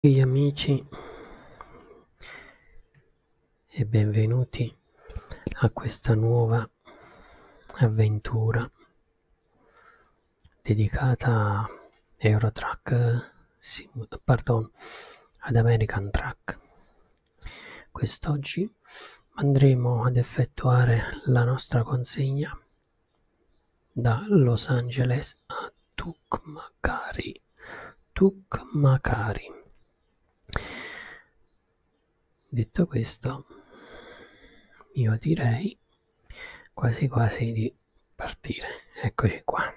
Gli amici e benvenuti a questa nuova avventura dedicata a ad American Truck. Quest'oggi andremo ad effettuare la nostra consegna da Los Angeles a Tucumcari. Detto questo, io direi quasi quasi di partire. Eccoci qua.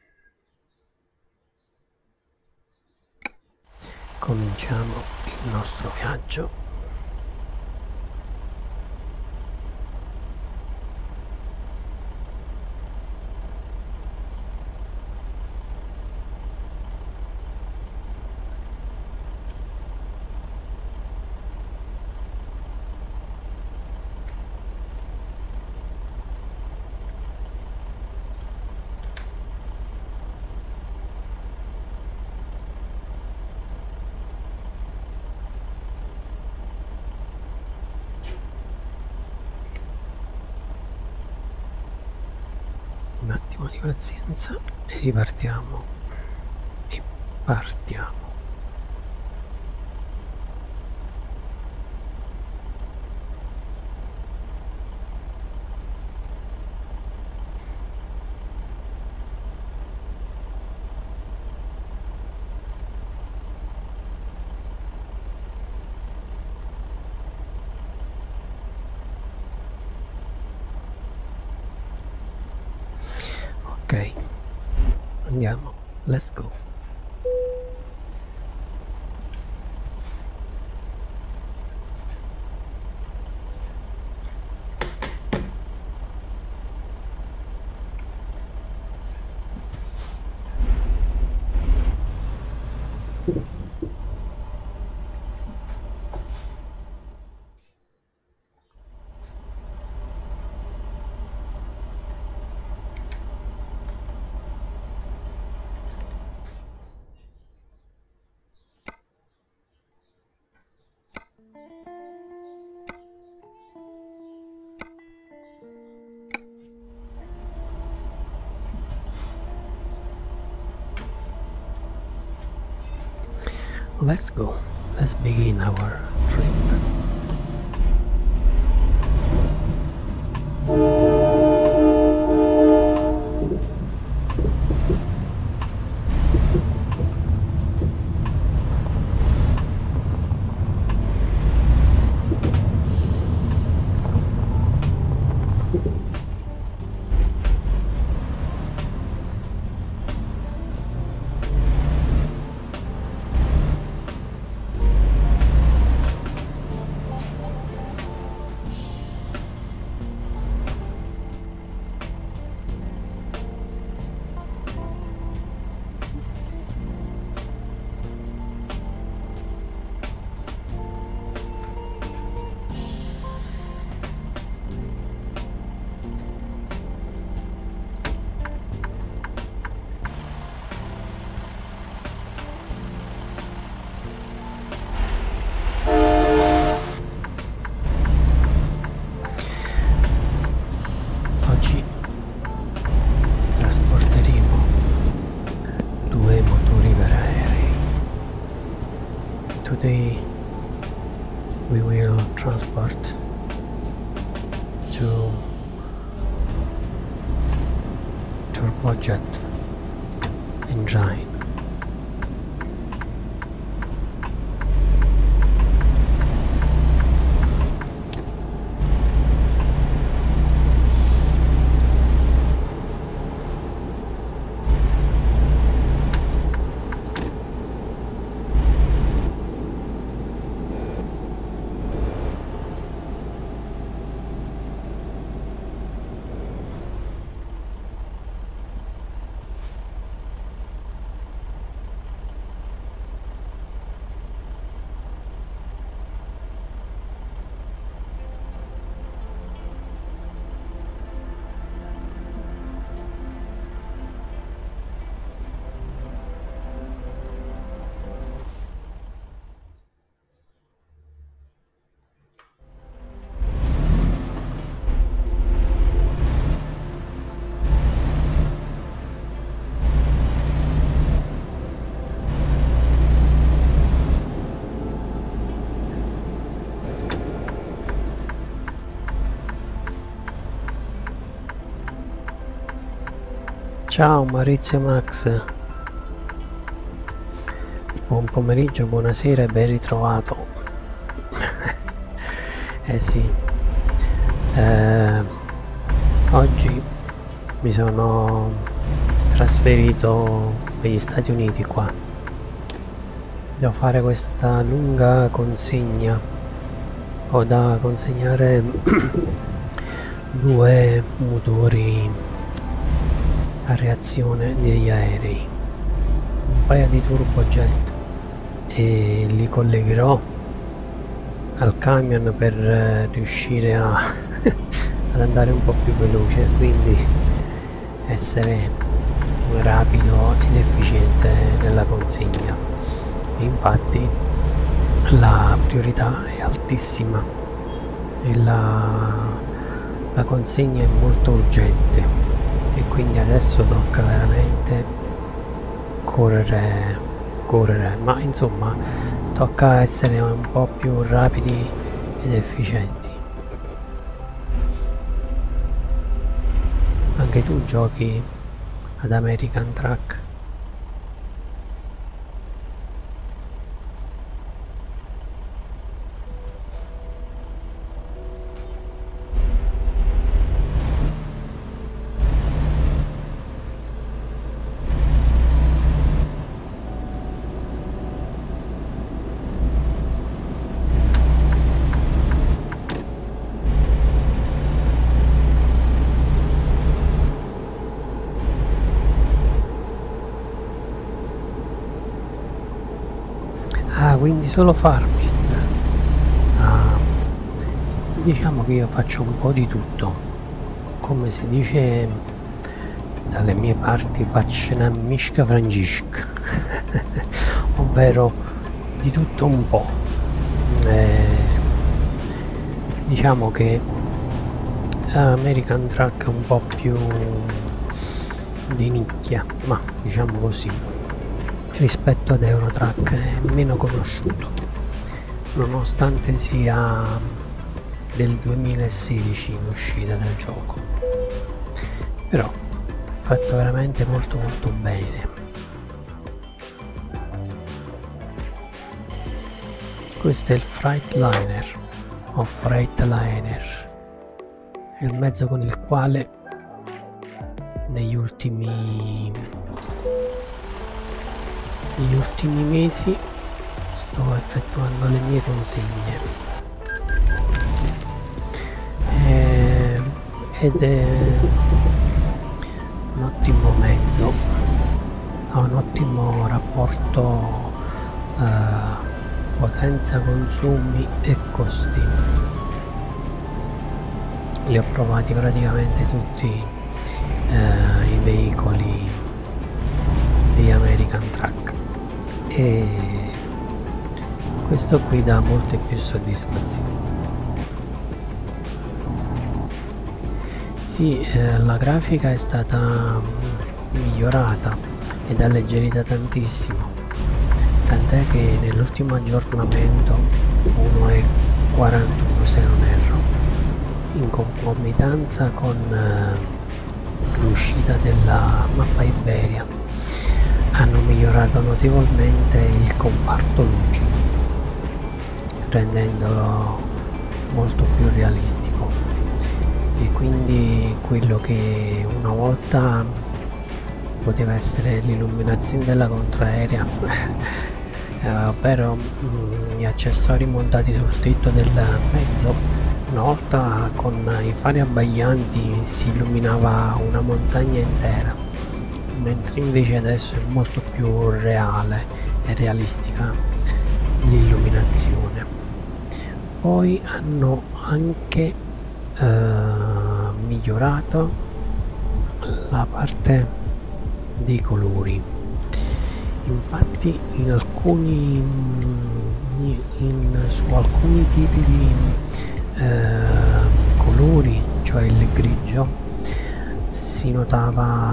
Cominciamo il nostro viaggio. Un attimo di pazienza e ripartiamo e partiamo. Ok, andiamo, let's go. Let's go. Let's begin our trip. Oggi trasporteremo 2 motori per aerei. Today we will transport 2 turbojet engine. Ciao Maurizio Max, buon pomeriggio, buonasera e ben ritrovato. Sì, oggi mi sono trasferito negli Stati Uniti qua. Devo fare questa lunga consegna. Ho da consegnare due motori a reazione degli aerei, un paio di turbojet, e li collegherò al camion per riuscire ad andare un po' più veloce, quindi essere rapido ed efficiente nella consegna. Infatti la priorità è altissima e la consegna è molto urgente, e quindi adesso tocca veramente correre, ma insomma tocca essere un po' più rapidi ed efficienti. Anche tu giochi ad American Truck? Ah, quindi solo farming. Ah, diciamo che io faccio un po' di tutto, come si dice dalle mie parti, faccio una misca frangisca, ovvero di tutto un po'. Diciamo che American Truck è un po' più di nicchia, ma diciamo così, rispetto ad Eurotrack è meno conosciuto, nonostante sia del 2016 in uscita del gioco, però fatto veramente molto bene. Questo è il Freightliner o Freightliner, è il mezzo con il quale negli ultimi mesi sto effettuando le mie consegne, ed è un ottimo mezzo, ha un ottimo rapporto potenza, consumi e costi. Li ho provati praticamente tutti i veicoli di American Truck e questo qui dà molte più soddisfazioni. Sì, la grafica è stata migliorata ed alleggerita tantissimo, tant'è che nell'ultimo aggiornamento 1.41, se non erro, in concomitanza con l'uscita della mappa Iberia, hanno migliorato notevolmente il comparto luci, rendendolo molto più realistico, e quindi quello che una volta poteva essere l'illuminazione della contraerea ovvero gli accessori montati sul tetto del mezzo, una volta con i fari abbaglianti si illuminava una montagna intera, mentre invece adesso è molto più reale e realistica l'illuminazione. Poi hanno anche migliorato la parte dei colori, infatti su alcuni tipi di colori, cioè il grigio, si notava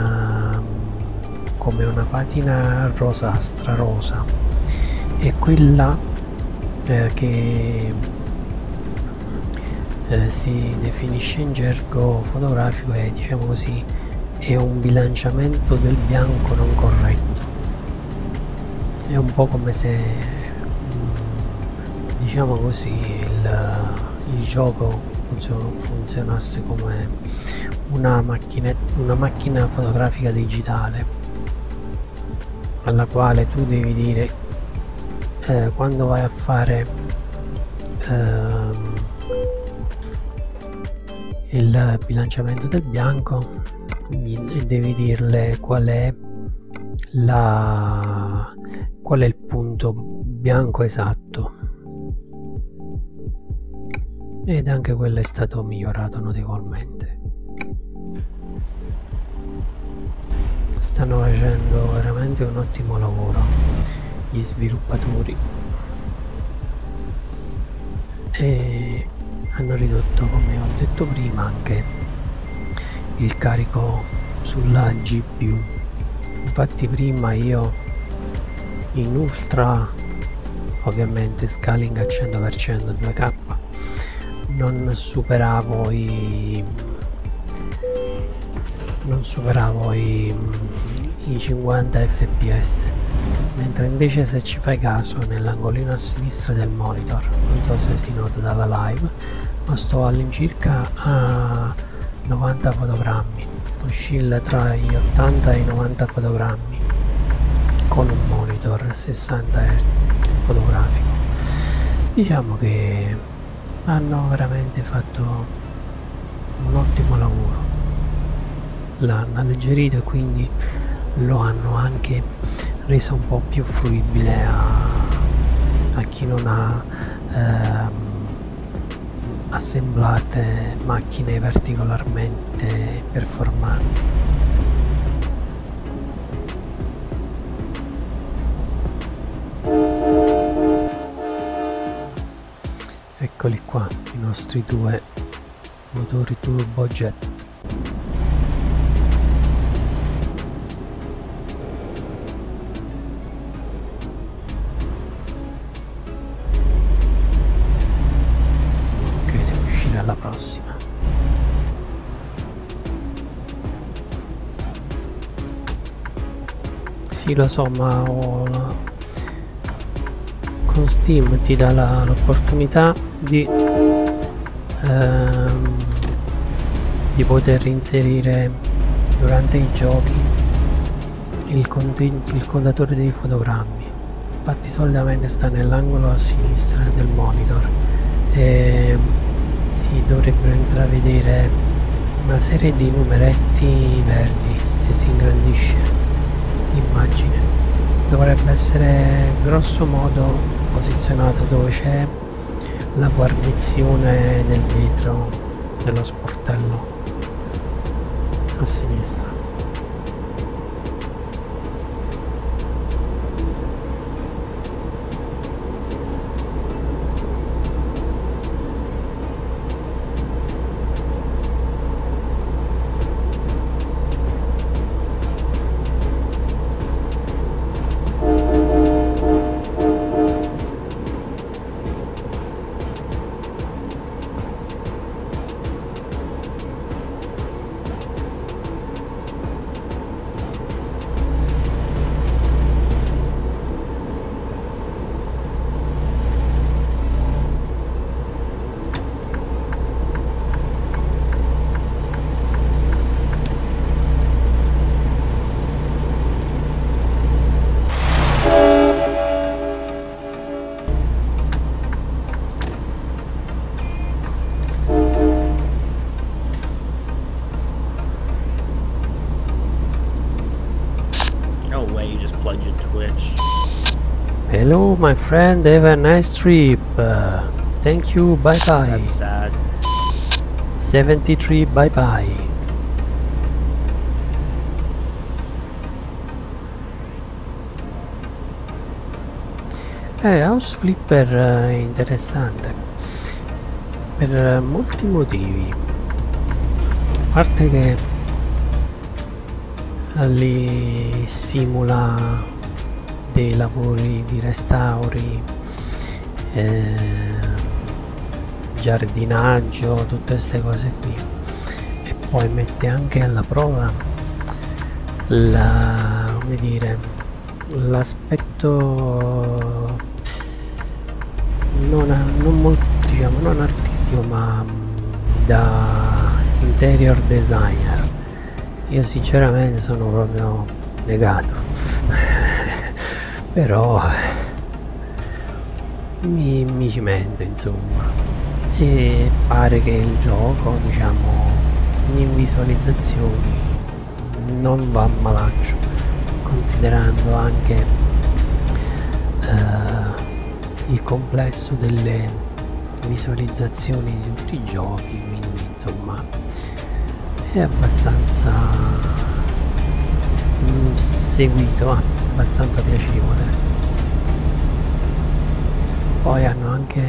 come una patina rosastra, rosa, e quella che si definisce in gergo fotografico è, diciamo così, e un bilanciamento del bianco non corretto. È un po' come se, diciamo così, il gioco funzionasse come una macchina fotografica digitale, alla quale tu devi dire quando vai a fare il bilanciamento del bianco, devi dirle qual è il punto bianco esatto, ed anche quello è stato migliorato notevolmente. Stanno facendo veramente un ottimo lavoro gli sviluppatori e hanno ridotto, come ho detto prima, anche il carico sulla GPU. Infatti prima io in ultra, ovviamente scaling a 100% 2K, non superavo i 50 fps, mentre invece, se ci fai caso, nell'angolino a sinistra del monitor, non so se si nota dalla live, ma sto all'incirca a 90 fotogrammi, oscilla tra gli 80 e i 90 fotogrammi con un monitor 60 Hz fotografico. Diciamo che hanno veramente fatto un ottimo lavoro, l'hanno alleggerito e quindi lo hanno anche reso un po' più fruibile a chi non ha assemblate macchine particolarmente performanti. Eccoli qua i nostri due motori turbojet. Ok, devo uscire alla prossima. Sì, lo so, ma con Steam ti dà l'opportunità di poter inserire durante i giochi il contatore dei fotogrammi. Infatti solitamente sta nell'angolo a sinistra del monitor e si dovrebbero intravedere una serie di numeretti verdi se si ingrandisce l'immagine. Dovrebbe essere grosso modo posizionato dove c'è la guarnizione del vetro dello sportello a sinistra. Hello my friend, have a nice trip. Thank you, bye bye. That's sad. 73, bye bye. House Flipper è interessante per molti motivi, a parte che li simula dei lavori di restauri, giardinaggio, tutte queste cose qui, e poi mette anche alla prova come dire, l'aspetto non molto, diciamo, non artistico, ma da interior designer. Io sinceramente sono proprio negato. Però mi cimento, insomma, e pare che il gioco, diciamo, in visualizzazioni non va malaccio, considerando anche il complesso delle visualizzazioni di tutti i giochi, quindi insomma è abbastanza seguito, abbastanza piacevole. Poi hanno anche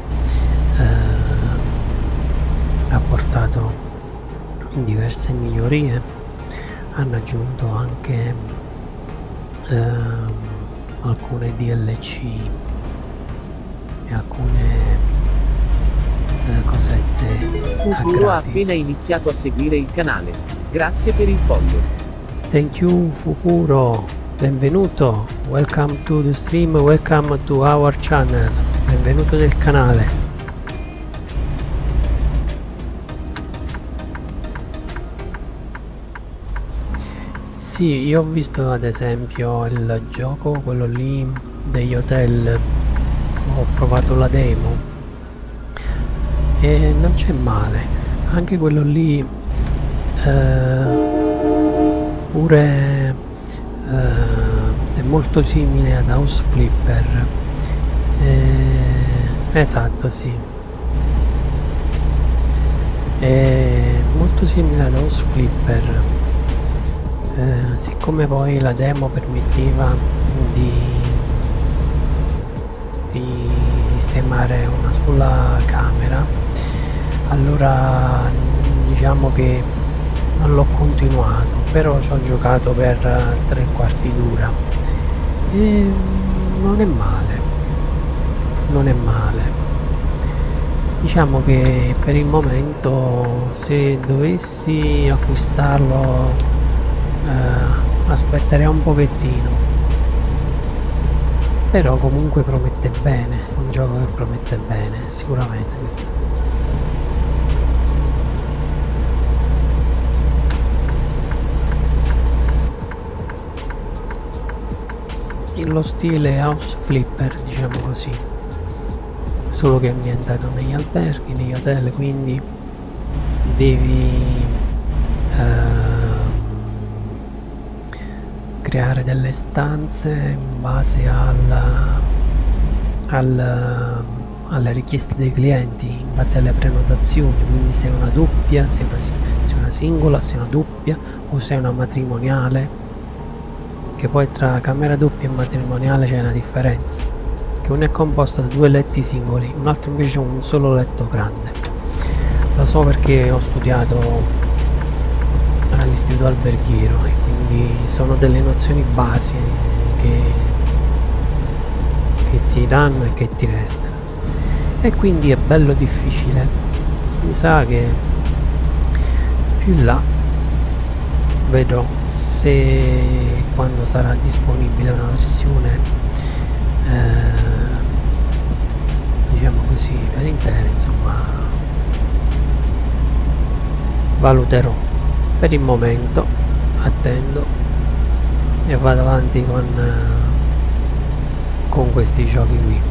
apportato diverse migliorie, hanno aggiunto anche alcune DLC e alcune cosette Fukuro ha appena iniziato a seguire il canale. Grazie per il follow. Thank you Fukuro, benvenuto, welcome to the stream, welcome to our channel, benvenuto nel canale. Sì, io ho visto ad esempio il gioco, quello lì degli hotel, ho provato la demo e non c'è male, anche quello lì pure è molto simile ad House Flipper, esatto, sì, è molto simile ad House Flipper. Siccome poi la demo permetteva di sistemare una sola camera, allora diciamo che non l'ho continuato, però ci ho giocato per 3/4 d'ora e non è male, non è male. Diciamo che per il momento, se dovessi acquistarlo, aspetterei un pochettino, però comunque promette bene, un gioco che promette bene sicuramente questo. Lo stile House Flipper, diciamo così, solo che è ambientato negli alberghi, negli hotel, quindi devi creare delle stanze in base alle richieste dei clienti, in base alle prenotazioni, quindi se è una doppia, se è una singola, se è una doppia o se è una matrimoniale, che poi tra camera doppia e matrimoniale c'è una differenza, che uno è composto da 2 letti singoli, un altro invece è un solo letto grande. Lo so perché ho studiato all'istituto alberghiero e quindi sono delle nozioni basi che ti danno e che ti restano, e quindi è bello difficile. Mi sa che più in là vedrò se, quando sarà disponibile una versione diciamo così per intero, insomma, valuterò. Per il momento attendo e vado avanti con questi giochi qui.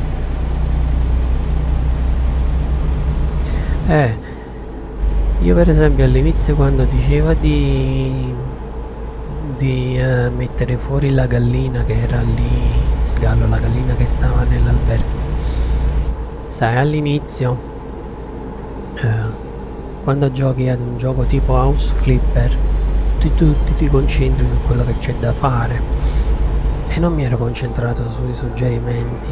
Io per esempio all'inizio, quando diceva di mettere fuori la gallina che era lì, il gallo, la gallina che stava nell'albergo, sai, all'inizio quando giochi ad un gioco tipo House Flipper ti concentri su quello che c'è da fare, e non mi ero concentrato sui suggerimenti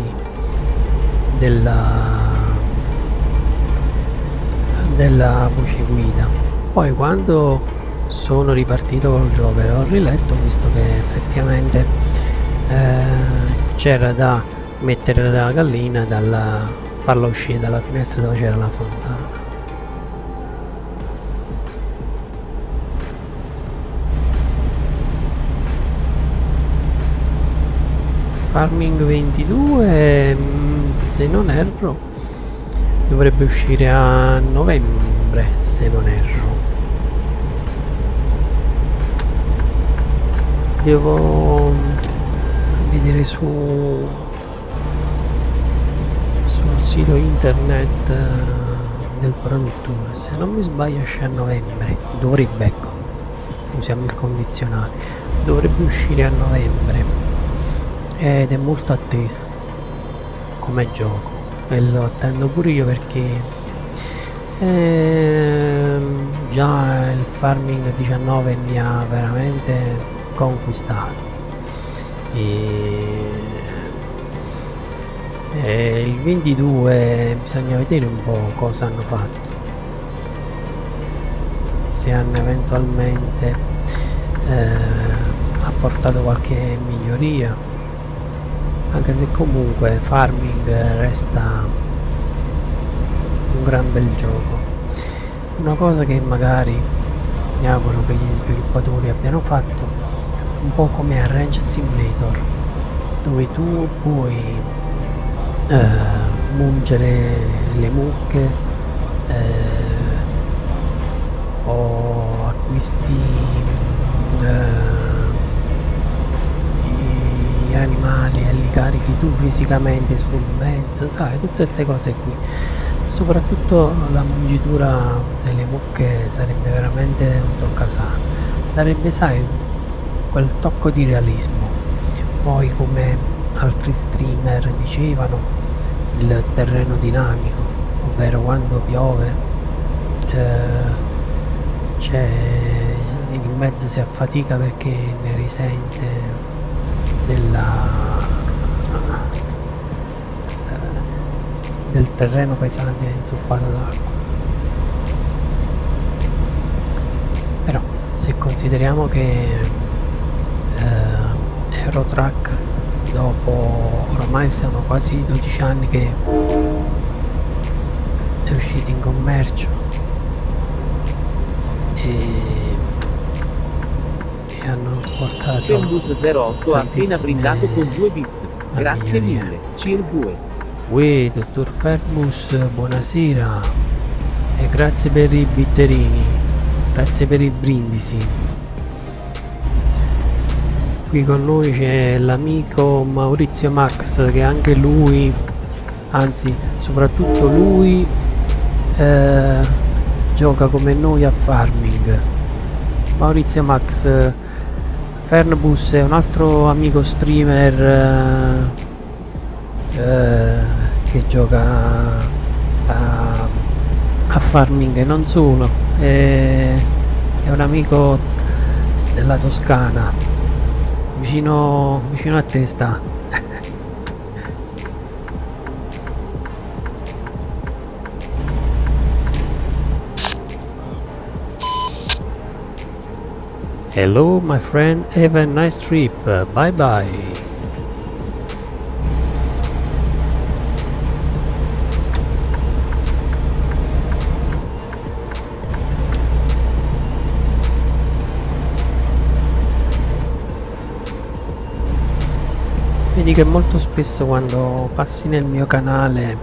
della voce guida. Poi quando sono ripartito col gioco e ho riletto, ho visto che effettivamente c'era da mettere la gallina, farla uscire dalla finestra dove c'era la fontana. Farming 22, se non erro, dovrebbe uscire a novembre, se non erro. Devo vedere sul sito internet del produttore. Se non mi sbaglio esce a novembre, dovrebbe, ecco, usiamo il condizionale, dovrebbe uscire a novembre ed è molto atteso come gioco e lo attendo pure io, perché già il Farming 19 mi ha veramente conquistato e il 22 bisogna vedere un po' cosa hanno fatto, se hanno eventualmente apportato qualche miglioria, anche se comunque Farming resta un gran bel gioco. Una cosa che magari mi auguro che gli sviluppatori abbiano fatto, un po' come a Range Simulator, dove tu puoi mungere le mucche o acquisti gli animali e li carichi tu fisicamente sul mezzo, sai, tutte queste cose qui. Soprattutto la mungitura delle mucche sarebbe veramente un toccasana, darebbe, sai, quel tocco di realismo. Poi, come altri streamer dicevano, il terreno dinamico, ovvero quando piove c'è il mezzo si affatica perché ne risente del terreno pesante inzuppato d'acqua. Però se consideriamo che Eurotrack, dopo ormai sono quasi 12 anni che è uscito in commercio e hanno portato Fembus08 ha appena brindato con 2 bits. Grazie mille. Cheer 2. Uè, dottor Ferbus, buonasera e grazie per i bitterini, grazie per i brindisi. Qui con noi c'è l'amico Maurizio Max, che anche lui, anzi soprattutto lui, gioca come noi a Farming. Maurizio Max, Fernbus è un altro amico streamer che gioca a Farming, e non solo, è un amico della Toscana, vicino a te sta. Hello my friend, have a nice trip, bye bye. Vedi che molto spesso quando passi nel mio canale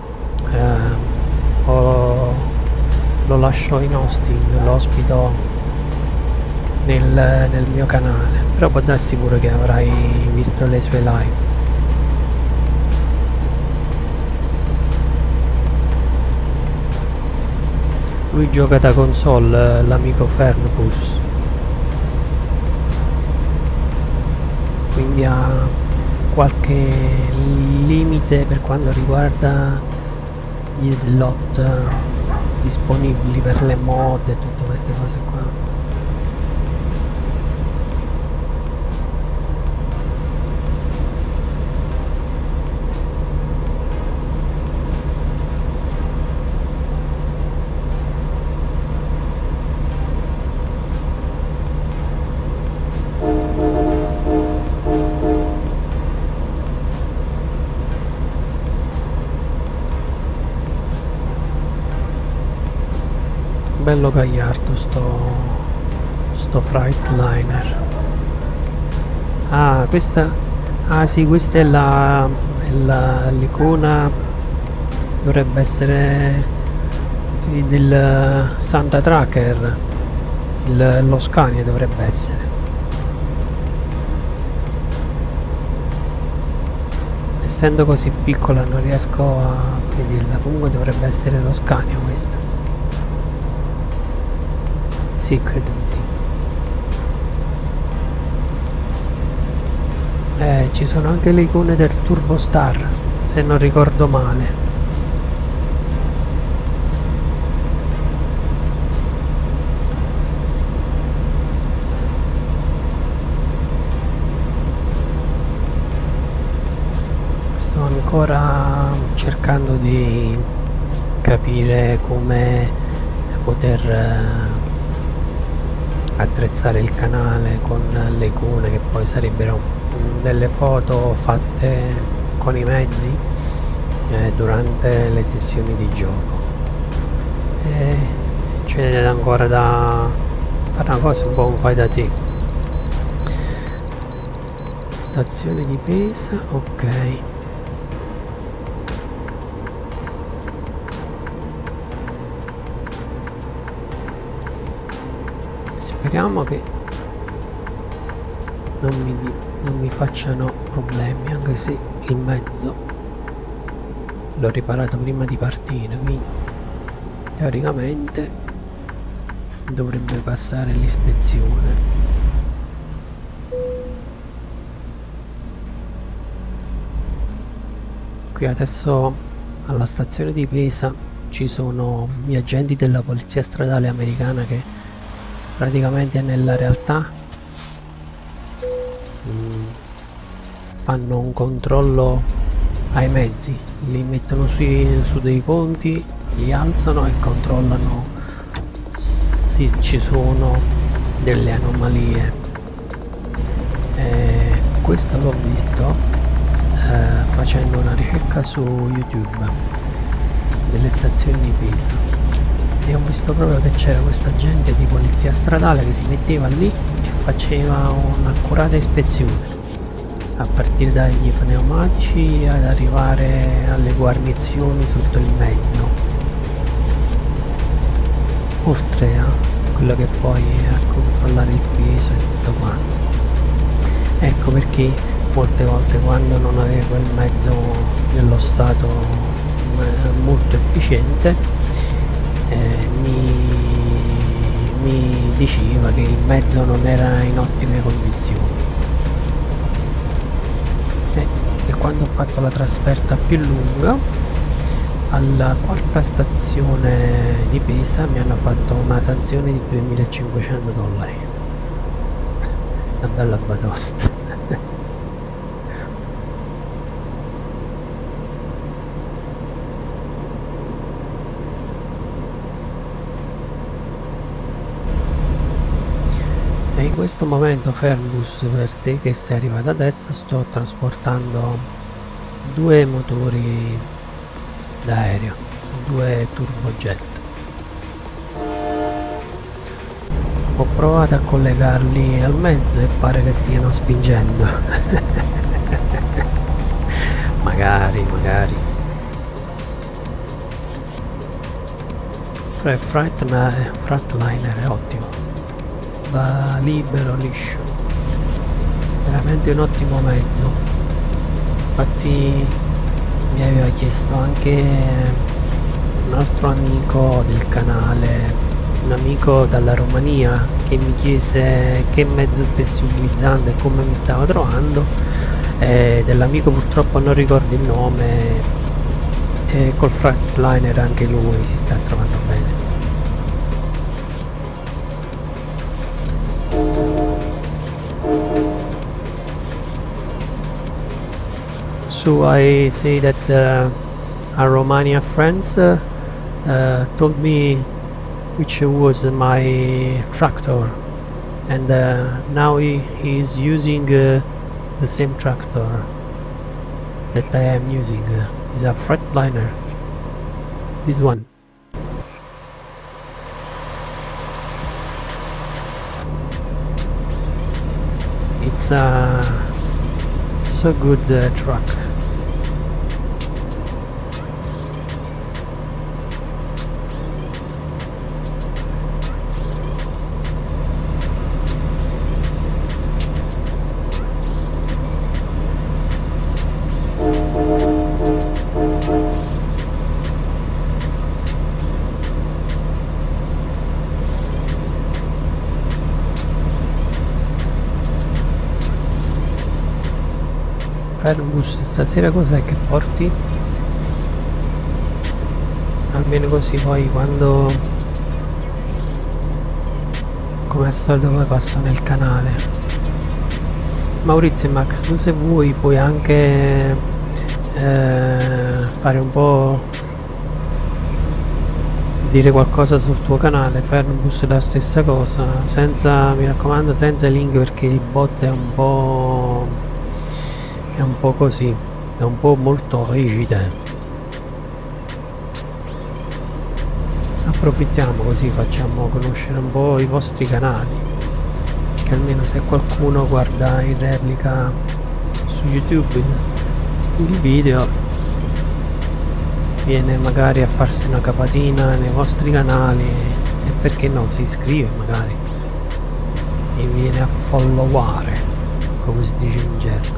lo lascio in hosting, lo ospito nel mio canale, però può darsi pure che avrai visto le sue live. Lui gioca da console, l'amico Fernbus, quindi ha qualche limite per quanto riguarda gli slot disponibili per le mod e tutte queste cose qua. Bello gagliardo sto Freightliner. Ah, questa Ah sì, questa è l'icona, dovrebbe essere del Santa Tracker, lo Scania dovrebbe essere. Essendo così piccola non riesco a vederla, comunque dovrebbe essere lo Scania questo. Sì, credo di sì. Ci sono anche le icone del Turbo Star, se non ricordo male. Sto ancora cercando di capire come poter attrezzare il canale con le icone, che poi sarebbero delle foto fatte con i mezzi durante le sessioni di gioco. C'è ancora da fare una cosa un po' un fai da te. Stazione di Pesa, ok. Speriamo che non mi facciano problemi, anche se il mezzo l'ho riparato prima di partire, quindi teoricamente dovrebbe passare l'ispezione. Qui adesso alla stazione di Pesa ci sono gli agenti della polizia stradale americana che praticamente nella realtà fanno un controllo ai mezzi, li mettono su dei ponti, li alzano e controllano se ci sono delle anomalie. Questo l'ho visto facendo una ricerca su YouTube delle stazioni di Pisa, e ho visto proprio che c'era questo agente di polizia stradale che si metteva lì e faceva un'accurata ispezione, a partire dagli pneumatici ad arrivare alle guarnizioni sotto il mezzo, oltre a quello che poi è a controllare il peso e tutto quanto. Ecco perché molte volte, quando non avevo il mezzo nello stato molto efficiente, mi diceva che il mezzo non era in ottime condizioni. E quando ho fatto la trasferta più lunga, alla quarta stazione di Pesa mi hanno fatto una sanzione di $2.500. Una bella batosta. E in questo momento, Fergus, per te che sei arrivato adesso, sto trasportando due motori d'aereo, due turbojet. Ho provato a collegarli al mezzo e pare che stiano spingendo. magari. Però il Freightliner è ottimo, va libero, liscio, veramente un ottimo mezzo. Infatti mi aveva chiesto anche un altro amico del canale, un amico dalla Romania, che mi chiese che mezzo stessi utilizzando e come mi stavo trovando. Dell'amico purtroppo non ricordo il nome, e col Freightliner anche lui si sta trovando bene. So I say that our Romania friends told me which was my tractor, and now he is using the same tractor that I am using. Is a Freightliner, this one. It's a So good truck. Fergus, stasera cos'è che porti? Almeno così poi quando, come al solito, poi passo nel canale. Maurizio e Max, tu se vuoi puoi anche fare un po', dire qualcosa sul tuo canale. Fergus la stessa cosa, senza, mi raccomando, senza link, perché il bot è un po' così, è un po' molto rigide. Approfittiamo così, facciamo conoscere un po' i vostri canali, che almeno se qualcuno guarda in replica su YouTube il video, viene magari a farsi una capatina nei vostri canali e perché no, si iscrive magari e viene a followare, come si dice in gergo.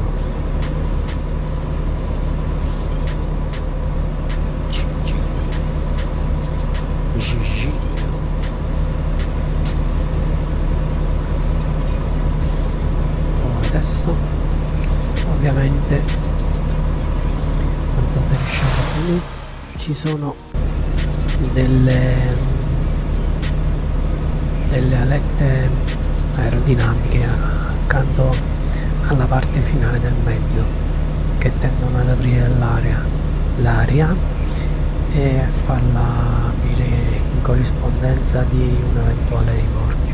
Adesso ovviamente non so se riusciamo a finire, ci sono delle alette aerodinamiche accanto alla parte finale del mezzo, che tendono ad aprire l'aria e farla aprire in corrispondenza di un eventuale rimorchio.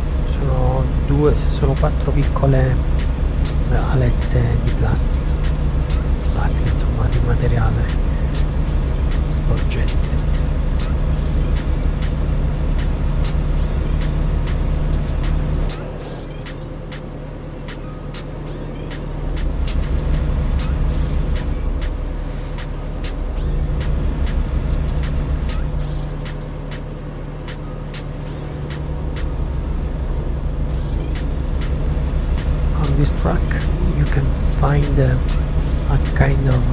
Sono 4 piccole alette di plastica, insomma, di materiale sporgente. This truck you can find a kind of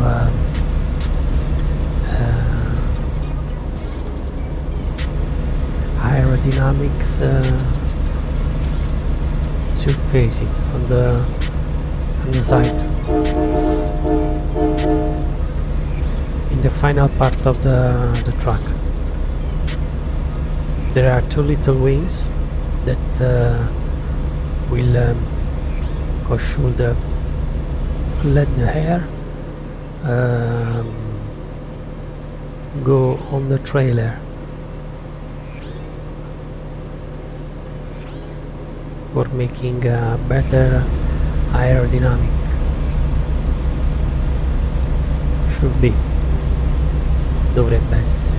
aerodynamics surfaces on the side. In the final part of the truck there are 2 little wings that will or should let the air go on the trailer for making a better aerodynamic. Should be, dovrebbe essere.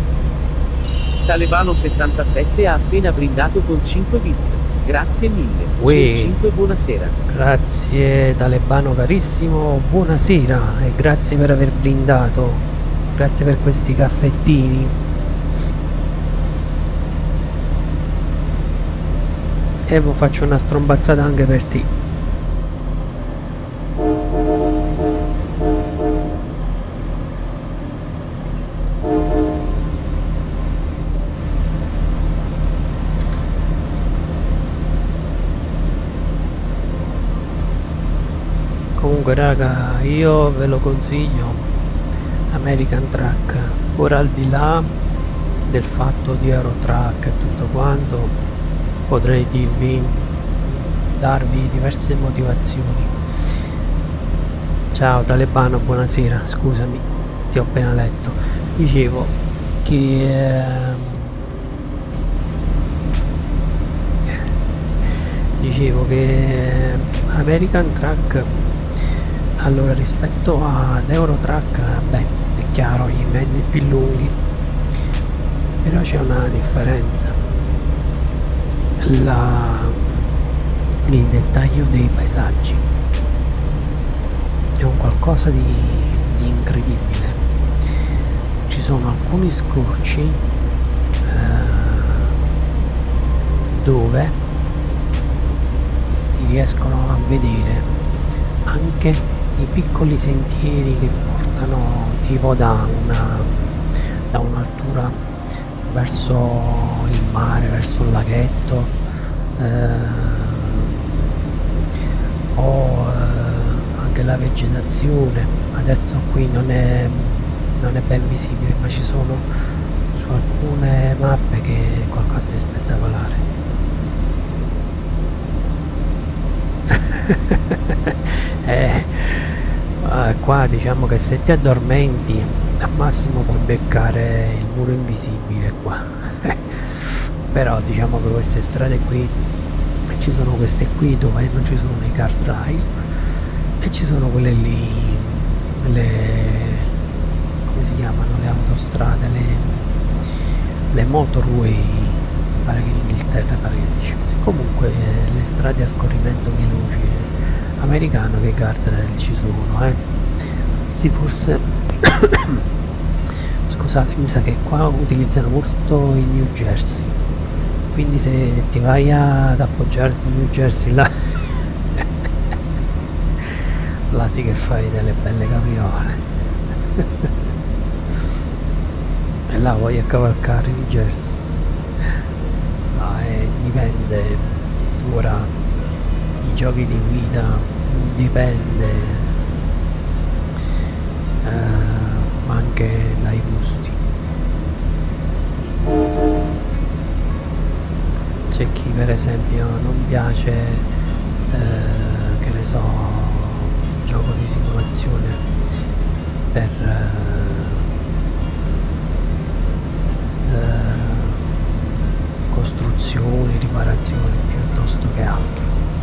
Talebano77 ha appena brindato con 5 bits. Grazie mille. Uè. 5, buonasera. Grazie Talebano carissimo, buonasera e grazie per aver brindato, grazie per questi caffettini. E vi faccio una strombazzata anche per te. Comunque raga, io ve lo consiglio, American Truck. Ora, al di là del fatto di Eurotruck e tutto quanto, potrei darvi diverse motivazioni. Ciao Talebano, buonasera, scusami, ti ho appena letto. Dicevo che American Truck, allora, rispetto ad Eurotruck, beh, è chiaro, i mezzi più lunghi, però c'è una differenza. Il dettaglio dei paesaggi. è un qualcosa di incredibile. Ci sono alcuni scorci dove si riescono a vedere anche i piccoli sentieri che portano tipo da un'altura verso il mare, verso un laghetto, o anche la vegetazione. Adesso qui non è ben visibile, ma ci sono su alcune mappe che è qualcosa di spettacolare. Qua diciamo che se ti addormenti al massimo puoi beccare il muro invisibile qua. Però diciamo che queste strade qui, ci sono queste qui dove non ci sono i guardrail e ci sono quelle lì, come si chiamano, le autostrade, le motorway, pare che in Inghilterra pare che si dice così. Comunque le strade a scorrimento veloce americano, che guardrail ci sono, sì, forse scusate, mi sa che qua utilizzano molto il New Jersey, quindi se ti vai ad appoggiare sul New Jersey là là sì che fai delle belle capriole. E là vuoi a cavalcare New Jersey. Dipende, ora i giochi di guida dipende anche dai gusti. C'è chi per esempio non piace che ne so, un gioco di simulazione per costruzioni, riparazioni piuttosto che altro.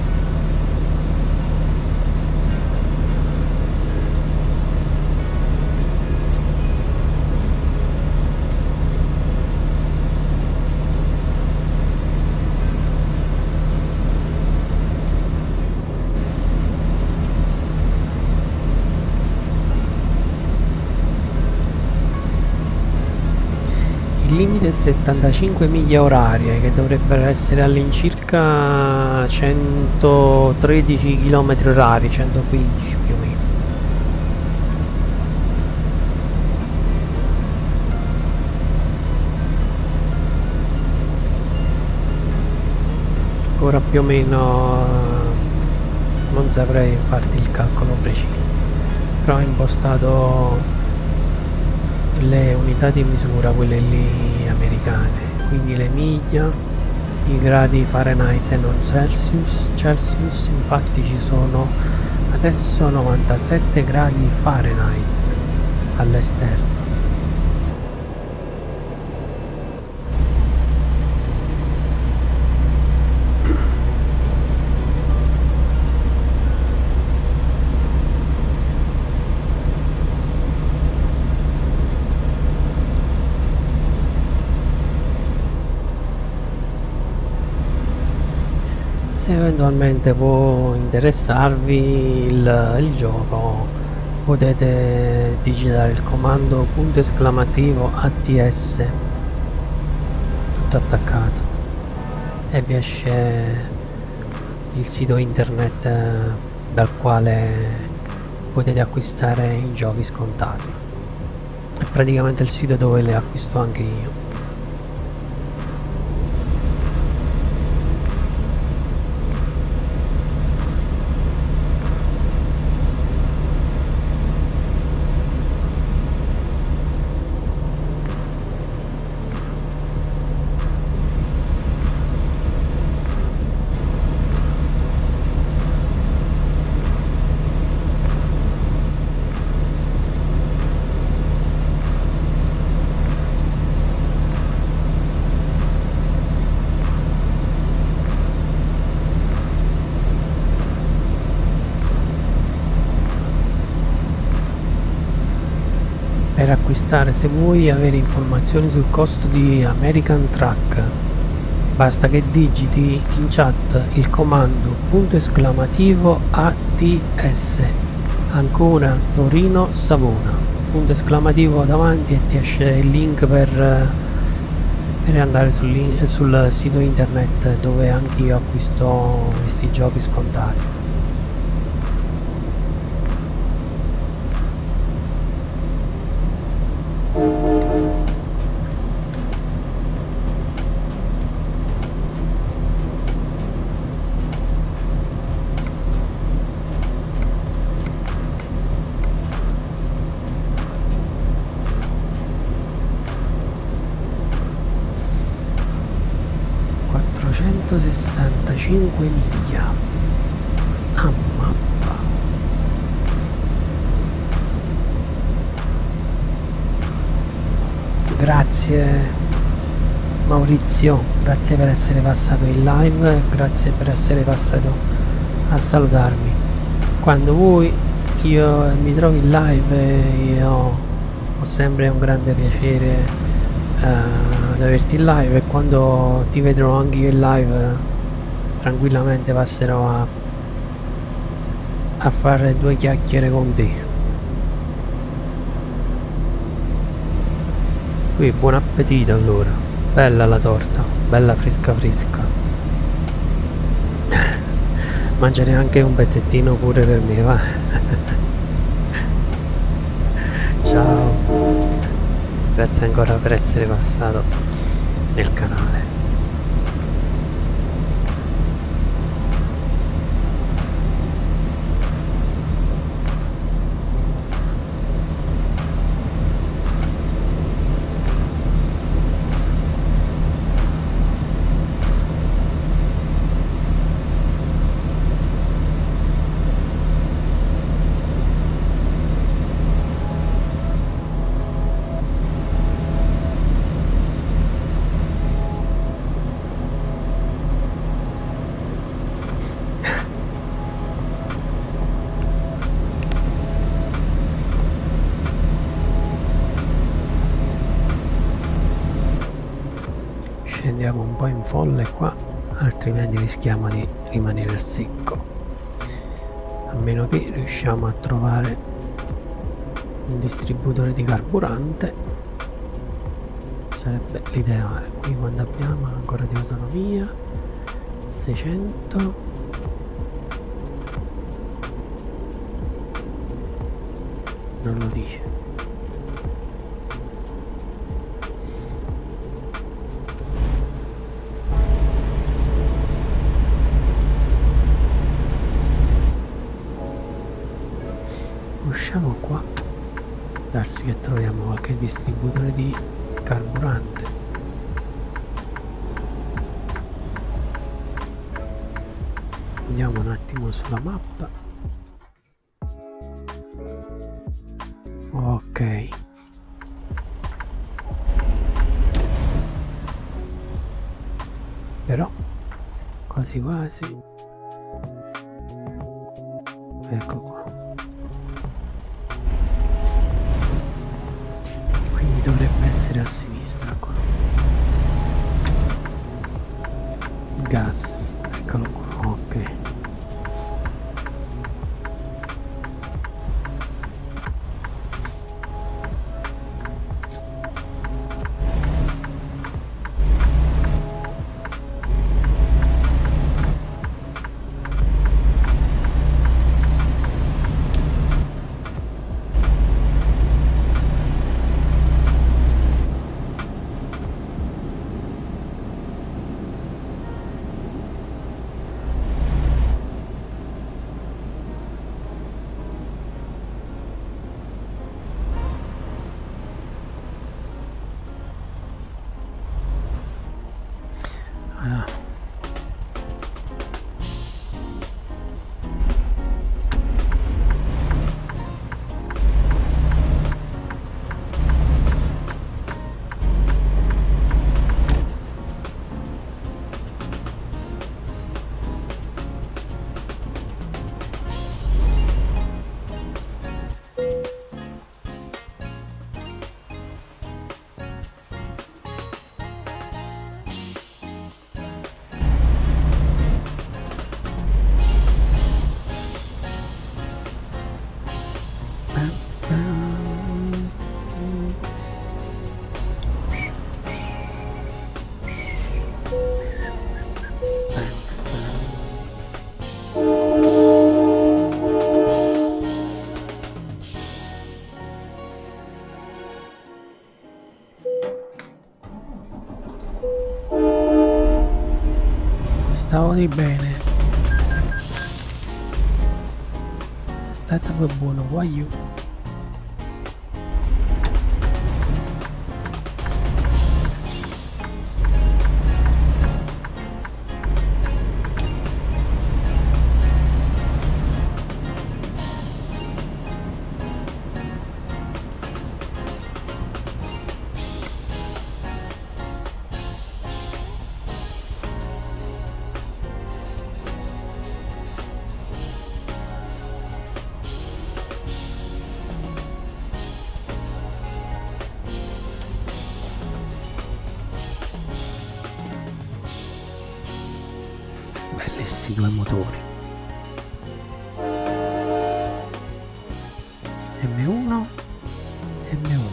Il limite è 75 miglia orarie, che dovrebbero essere all'incirca 113 km orari, 115 più o meno. Ora più o meno non saprei farti il calcolo preciso, però ho impostato le unità di misura, quelle lì americane, quindi le miglia, i gradi Fahrenheit e non Celsius, infatti ci sono adesso 97 gradi Fahrenheit all'esterno. Se eventualmente può interessarvi il gioco, potete digitare il comando !ATS tutto attaccato e vi esce il sito internet dal quale potete acquistare i giochi scontati. È praticamente il sito dove li acquisto anche io. Per acquistare, se vuoi avere informazioni sul costo di American Truck, basta che digiti in chat il comando !ATS Ancora Torino Savona, punto esclamativo davanti e ti esce il link per andare sul sito internet dove anche io acquisto questi giochi scontati. Miglia a mappa. Grazie Maurizio, grazie per essere passato in live, grazie per essere passato a salutarmi. Quando vuoi io mi trovi in live, io ho sempre un grande piacere ad averti in live, e quando ti vedrò anche io in live tranquillamente passerò a fare due chiacchiere con te. Qui buon appetito allora, bella la torta, bella fresca fresca. Mangiare anche un pezzettino pure per me, va. Ciao, grazie ancora per essere passato nel canale. Scendiamo un po' in folle qua, altrimenti rischiamo di rimanere a secco, a meno che riusciamo a trovare un distributore di carburante, sarebbe l'ideale. Qui quando abbiamo ancora di autonomia 600, non lo dice. Usciamo qua, darsi che troviamo qualche distributore di carburante. Andiamo un attimo sulla mappa. Ok, però quasi quasi, ecco qua. Dovrebbe essere a sinistra qua. Gas, eccolo qua, ok. stavo di bene. State buono, voglio. Belli sti due motori. M1 M1.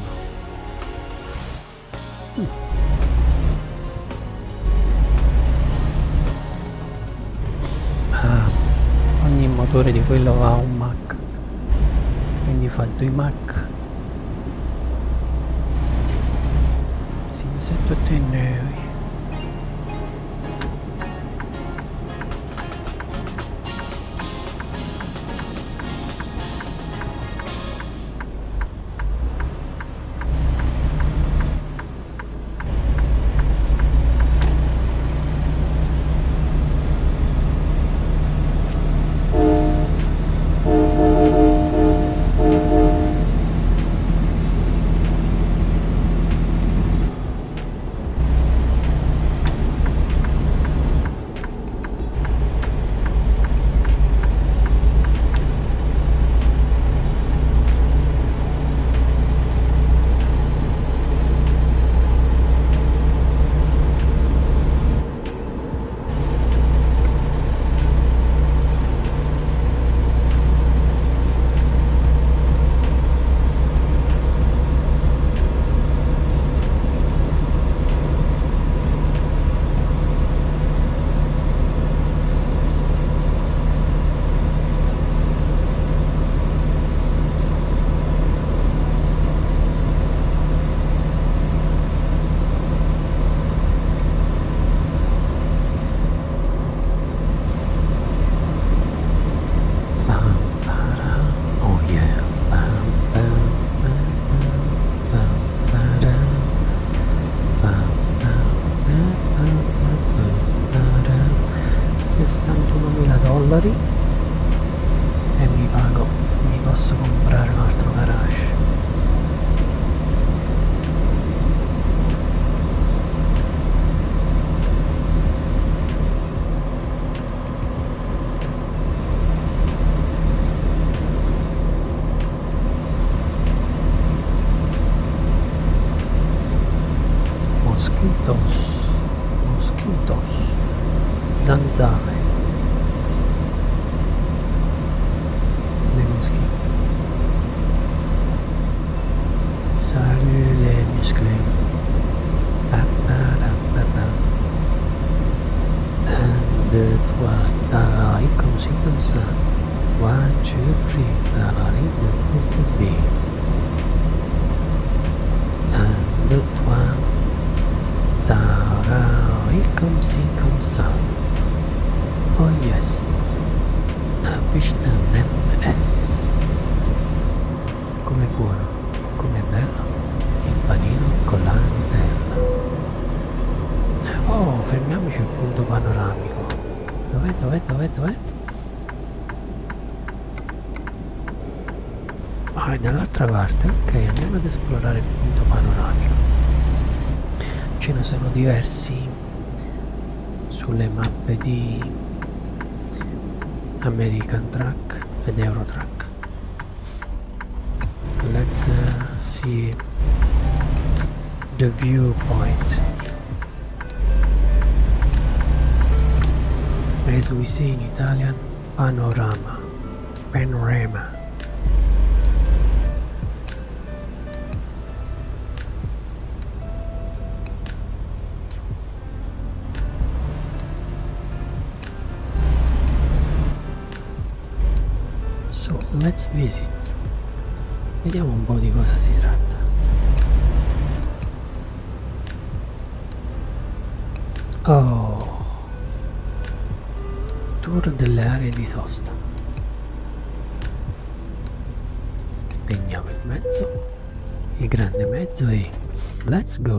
Ah, ogni motore di quello ha un Mach, quindi fa 2 Mach. Si mi sento a te noi. $61.000 e mi posso comprare un altro garage. Mosquitos, zanzare. Salut les musclés. Un, deux, trois, tarari comme ci comme ça. 1, 2, 3, tarari de plus de B. 1, 2, 3, tarari comme ci comme ça. Oh yes. Avvicina MS. Come buono. Com'è bello il panino con la Nutella. Oh, fermiamoci al punto panoramico. Dov'è? Ah, è dall'altra parte. Ok, andiamo ad esplorare il punto panoramico. Ce ne sono diversi sulle mappe di American Truck ed Euro Truck. Let's see the viewpoint. As we say in Italian, panorama. So let's visit. Vediamo un po' di cosa si tratta. Oh, tour delle aree di sosta. Spegniamo il mezzo, il grande mezzo e let's go!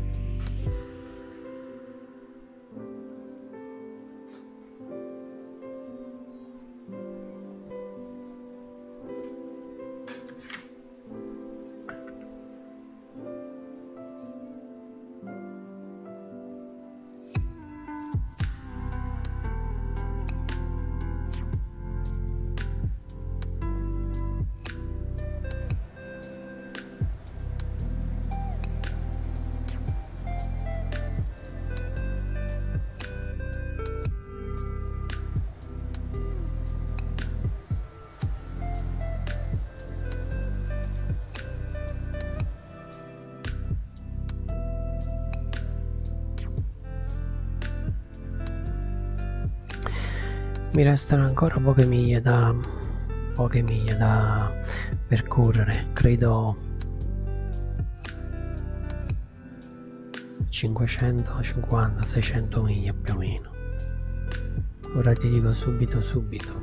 Mi restano ancora poche miglia da percorrere, credo 550-600 miglia più o meno. Ora ti dico subito.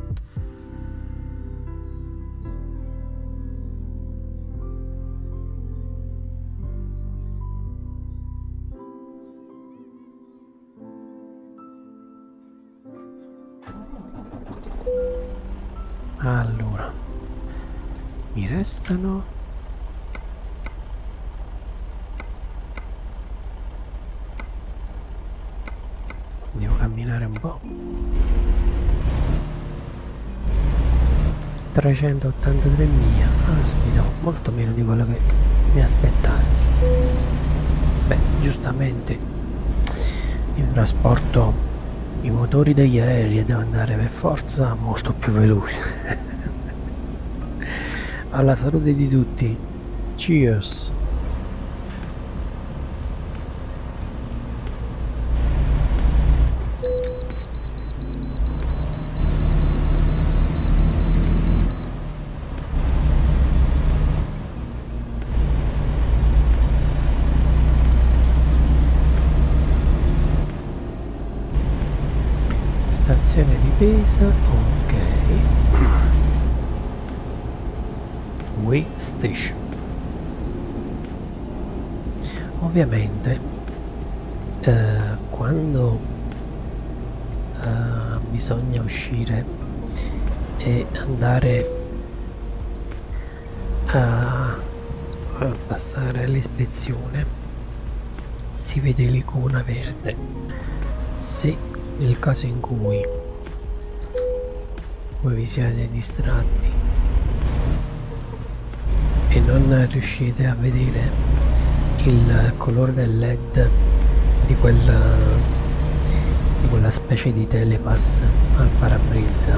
Allora, mi restano devo camminare un po'. 383 miglia, aspetta, molto meno di quello che mi aspettassi. Beh, giustamente il trasporto, i motori degli aerei devono andare per forza molto più veloci. Alla salute di tutti, cheers. Stazione di Pisa, ok. Wait station. Ovviamente quando bisogna uscire e andare a passare all'ispezione si vede l'icona verde. Se nel caso in cui voi vi siete distratti e non riuscite a vedere il colore del LED di quella specie di telepass al parabrezza,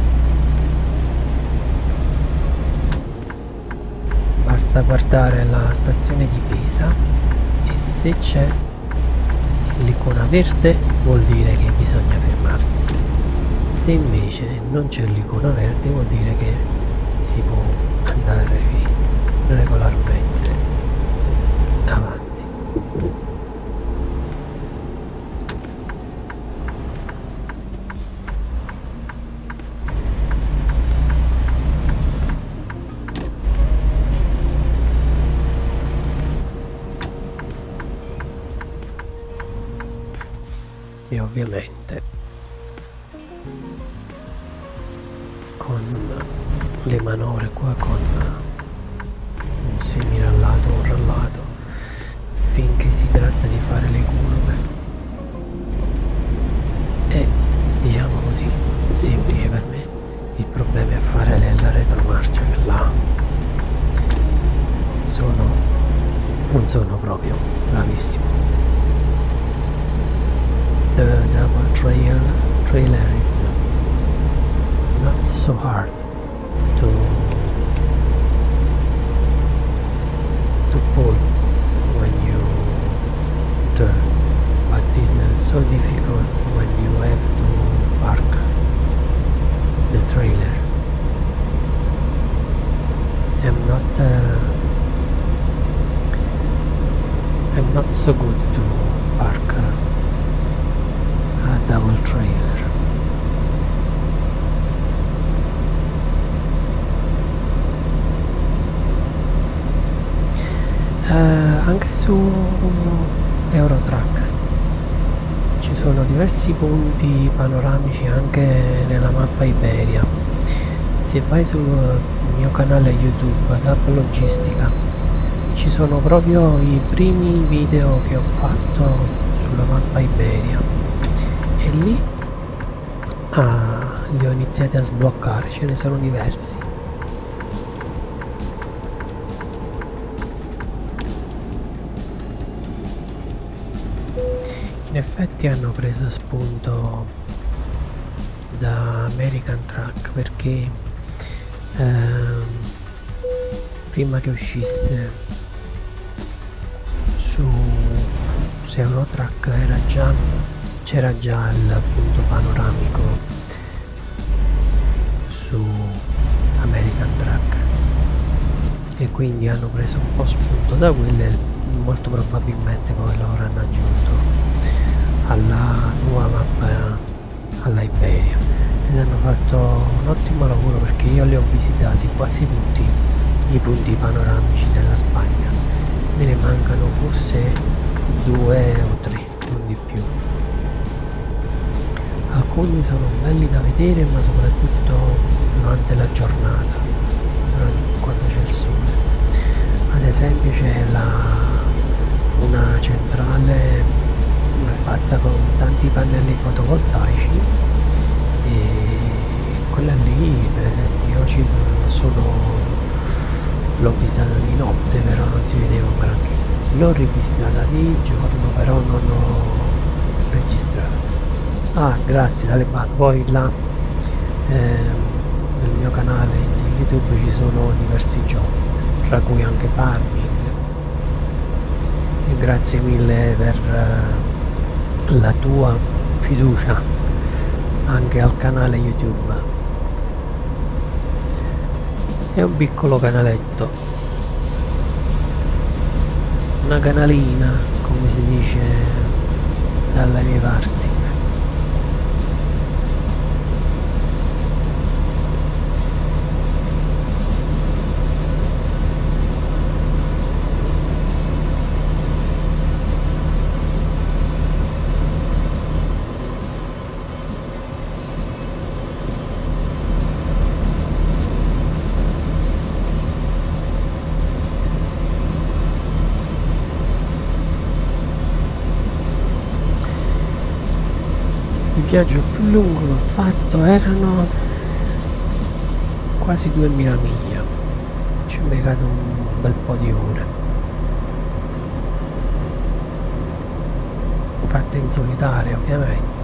basta guardare la stazione di Pisa e se c'è l'icona verde vuol dire che bisogna fermarsi, se invece non c'è l'icona verde vuol dire che si può andare regolarmente avanti. E ovviamente con le manovre qua, con un semirallato o un rallato, finché si tratta di fare le curve è, diciamo così, semplice per me. Il problema è fare la retromarcia, che là non sono proprio bravissimo. The double trailer is not so hard to pull when you turn, but it's so difficult when you have to park the trailer. I'm not so good to park a double trailer. Anche su Eurotrack ci sono diversi punti panoramici anche nella mappa Iberia. Se vai sul mio canale YouTube ad App Logistica ci sono proprio i primi video che ho fatto sulla mappa Iberia e lì li ho iniziati a sbloccare, ce ne sono diversi. In effetti hanno preso spunto da American Truck perché prima che uscisse su Eurotrack c'era già il punto panoramico su American Truck e quindi hanno preso un po' spunto da quelle, molto probabilmente poi lo avranno aggiunto alla nuova mappa, alla Iberia, ed hanno fatto un ottimo lavoro perché io li ho visitati quasi tutti i punti panoramici della Spagna, me ne mancano forse 2 o 3, non di più. Alcuni sono belli da vedere, ma soprattutto durante la giornata, quando c'è il sole. Ad esempio c'è una centrale fatta con tanti pannelli fotovoltaici e quella lì per esempio l'ho visitata di notte, però non si vedeva un granché. L'ho rivisitata di giorno, però non ho registrato. Grazie Taleban. Poi là nel mio canale YouTube ci sono diversi giochi, tra cui anche Farming, e grazie mille per la tua fiducia anche al canale YouTube. È un piccolo canaletto, una canalina come si dice dalle mie parti. Il viaggio più lungo che ho fatto erano quasi 2000 miglia, ci ho beccato un bel po' di ore, fatte in solitaria ovviamente,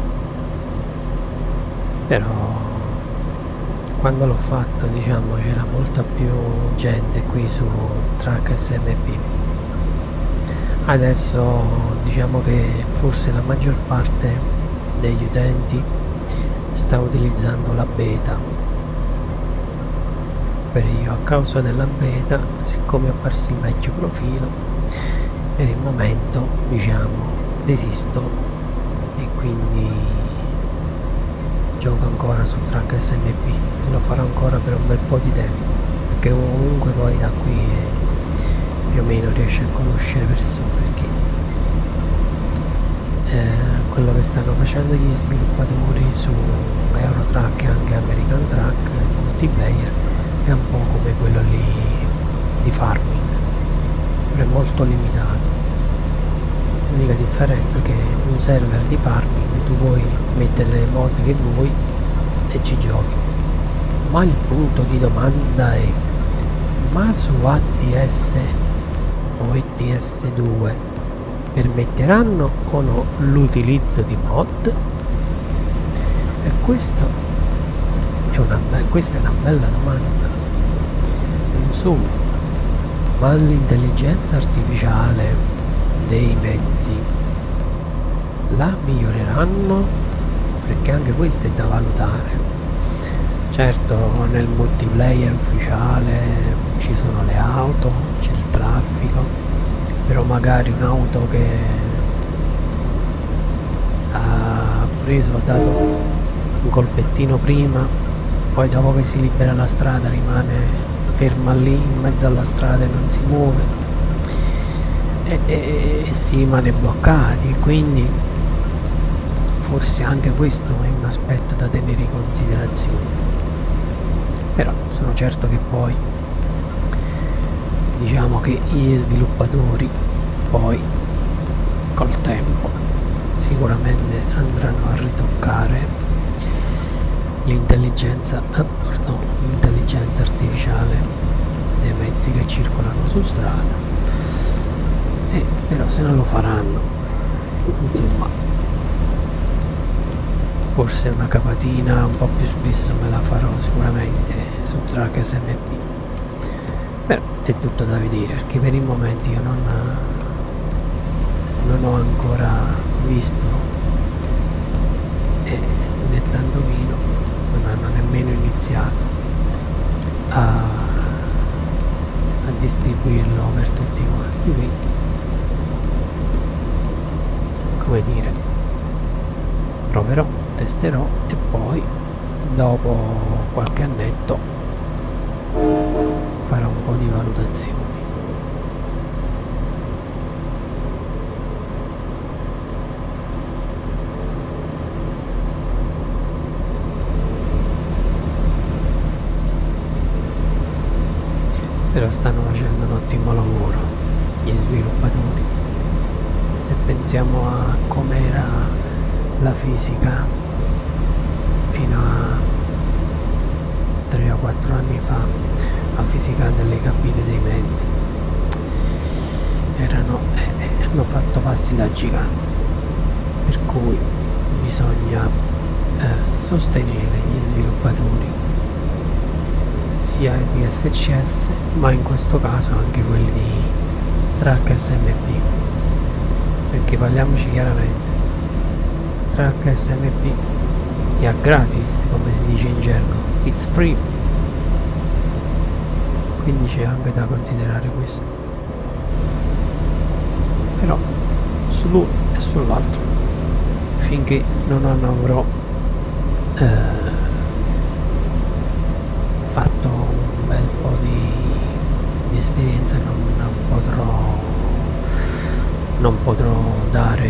però quando l'ho fatto diciamo c'era molta più gente qui su Truck SMP. Adesso diciamo che forse la maggior parte degli utenti sta utilizzando la beta, per io a causa della beta, siccome ho perso il vecchio profilo, per il momento diciamo desisto e quindi gioco ancora su Truck SMP e lo farò ancora per un bel po' di tempo, perché comunque poi da qui più o meno riesce a conoscere persone, perché quello che stanno facendo gli sviluppatori su Eurotrack e anche American Truck multiplayer è un po' come quello lì di Farming, è molto limitato. L'unica differenza è che un server di Farming tu puoi mettere le mod che vuoi e ci giochi, ma il punto di domanda è: ma su ATS o ETS2 permetteranno o no l'utilizzo di mod? E questa è una bella domanda. Insomma, ma l'intelligenza artificiale dei mezzi la miglioreranno? Perché anche questo è da valutare. Certo, nel multiplayer ufficiale ci sono le auto, c'è il traffico, però magari un'auto che ha dato un colpettino prima, poi dopo che si libera la strada rimane ferma lì in mezzo alla strada e non si muove, e si rimane bloccati, quindi forse anche questo è un aspetto da tenere in considerazione. Però sono certo che poi diciamo che gli sviluppatori poi col tempo sicuramente andranno a ritoccare l'intelligenza artificiale dei mezzi che circolano su strada, e però se non lo faranno, insomma, forse una capatina un po' più spesso me la farò sicuramente su Track SMP. Però è tutto da vedere, perché per il momento io non ho ancora visto, e né tantomeno non hanno nemmeno iniziato a distribuirlo per tutti quanti, quindi come dire, proverò, testerò e poi dopo qualche annetto farò un po' di valutazioni. Però stanno facendo un ottimo lavoro gli sviluppatori. Se pensiamo a com'era la fisica fino a 3 o 4 anni fa, la fisica delle cabine dei mezzi, hanno fatto passi da gigante, per cui bisogna sostenere gli sviluppatori sia di SCS, ma in questo caso anche quelli di Track SMP, perché parliamoci chiaramente, Track SMP è gratis, come si dice in gergo, it's free, quindi c'è anche da considerare questo. Però sull'uno e sull'altro, finché non avrò fatto un bel po' di esperienza, non potrò dare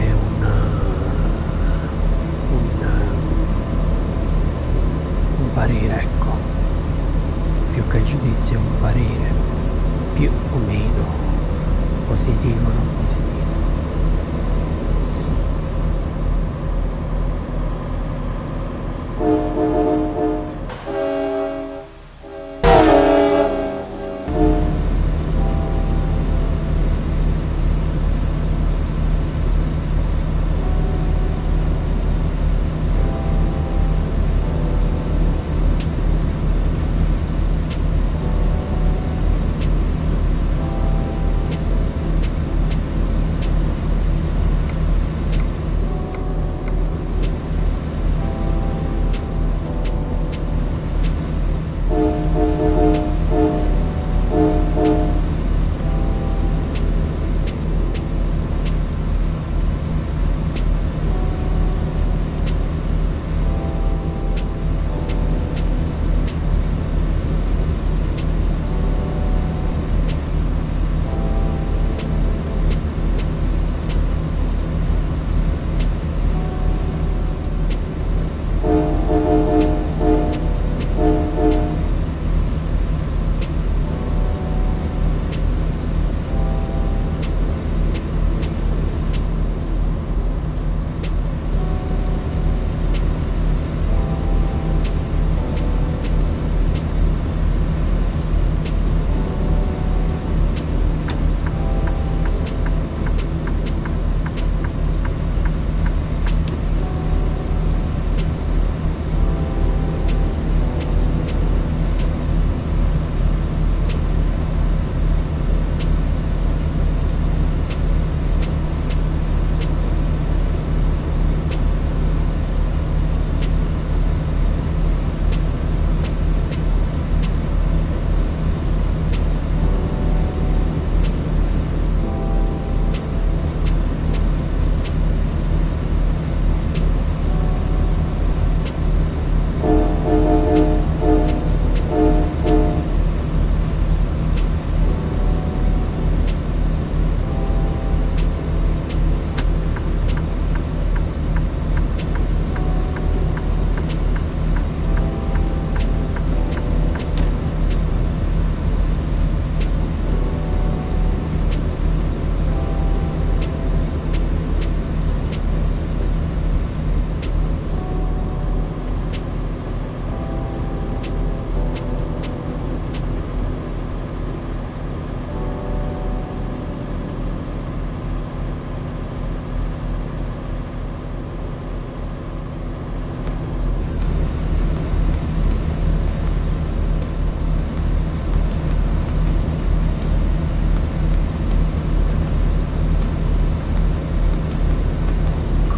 un parere, ecco, più che giudizio, un parere più o meno positivo o non positivo.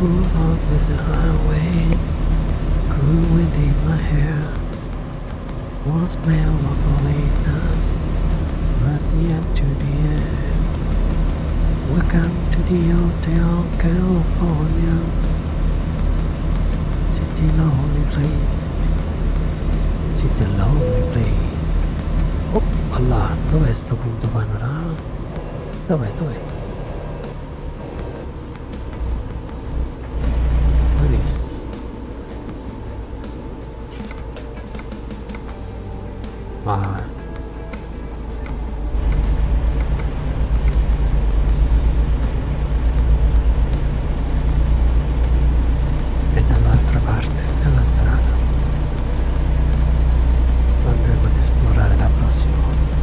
Pull up this highway, cool wind in my hair. One smell of bolitas, rising up to the air. Welcome to the Hotel California. City lonely place. City lonely place. Oh, Allah, dov'è sto punto panorama? Dov'è? Ah. E dall'altra parte della strada andremo ad esplorare la prossima volta.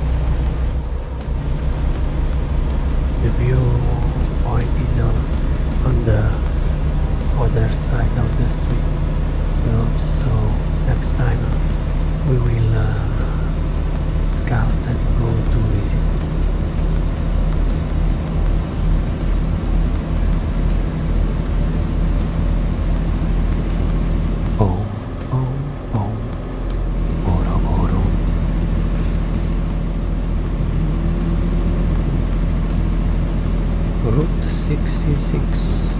The viewpoint is on the other side of the street road, so next time we will scout and go to visit. Boom, boom, boom, boro, boro. Route 66,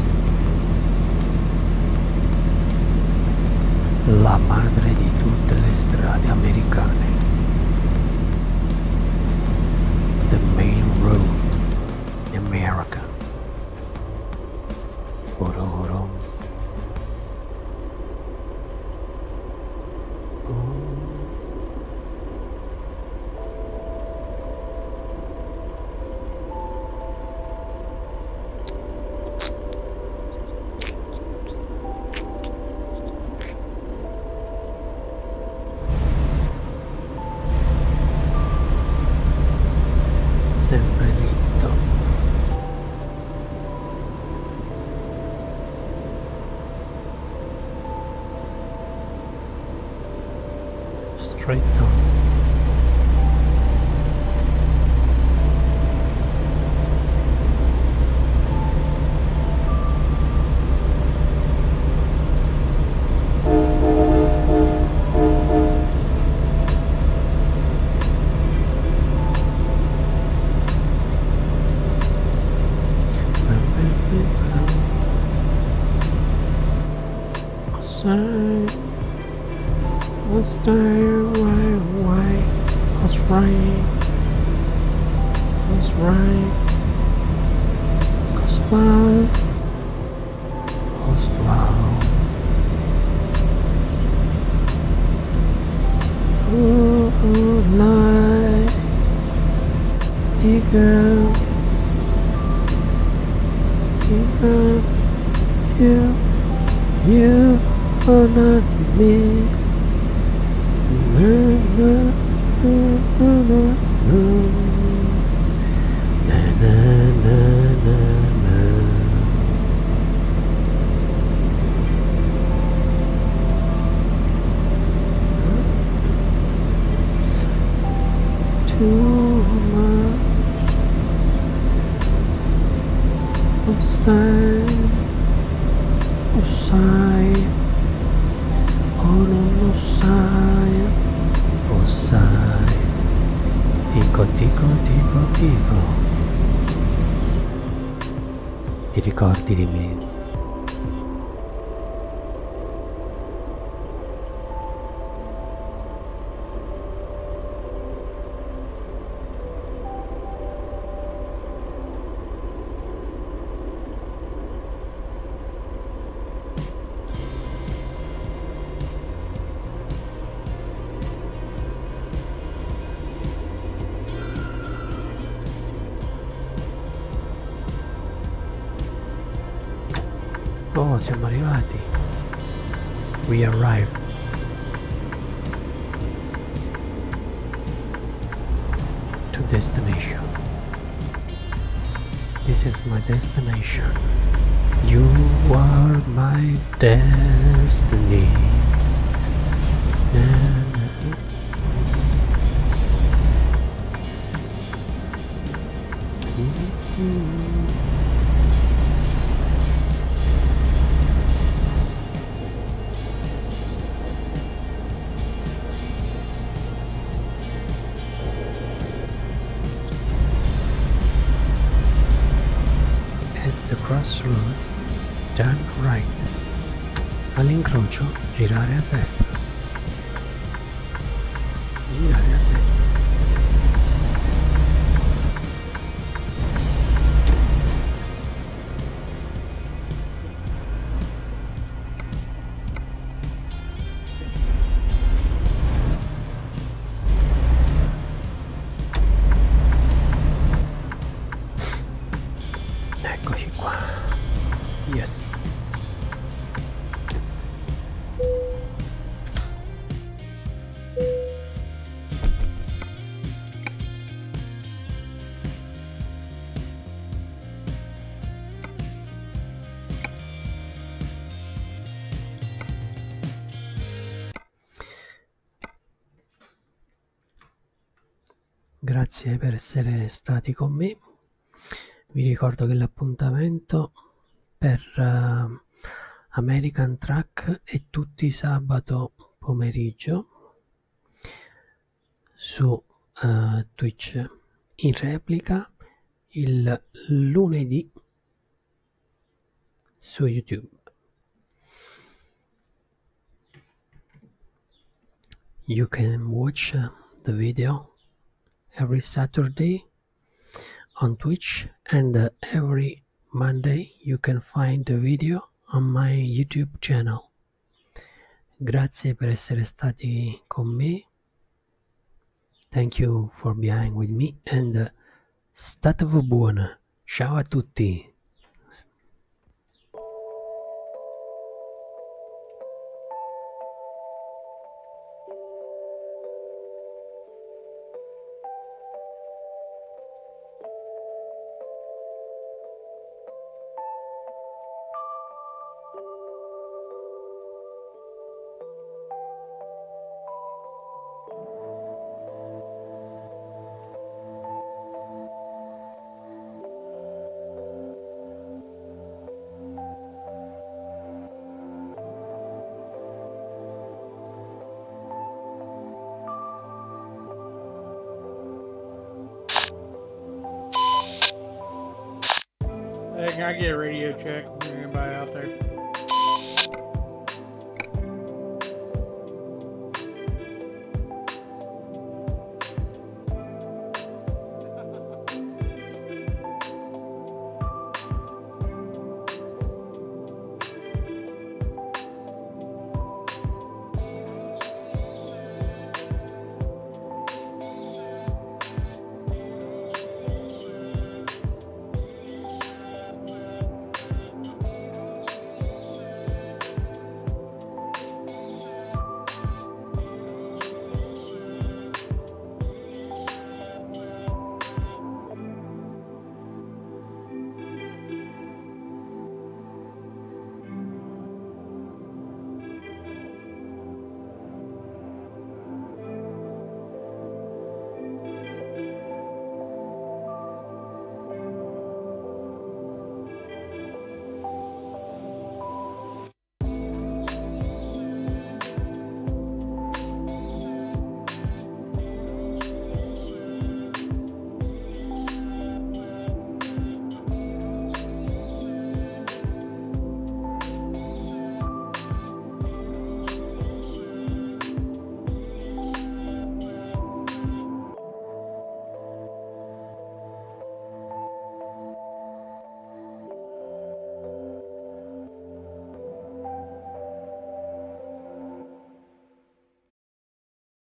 la madre di tutte le strade americane. The main road in America. Oro, oro. Sempre dritto. Straight on. You are not me. Too much sai, oh non lo sai, oh sai, dico, ti ricordi di me? Oh, siamo arrivati. We arrived. To destination. This is my destination. You are my destiny. crossroad, turn right. All'incrocio, girare a destra. Girare a destra. Eccoci qua. Yes. Grazie per essere stati con me. Vi ricordo che l'appuntamento per American Truck è tutti i sabato pomeriggio su Twitch, in replica il lunedì su YouTube. You can watch the video every Saturday on Twitch, and every Monday you can find the video on my YouTube channel. Grazie per essere stati con me. Thank you for being with me, and statevo buona. Ciao a tutti. Hey, can I get a radio check? Anybody out there?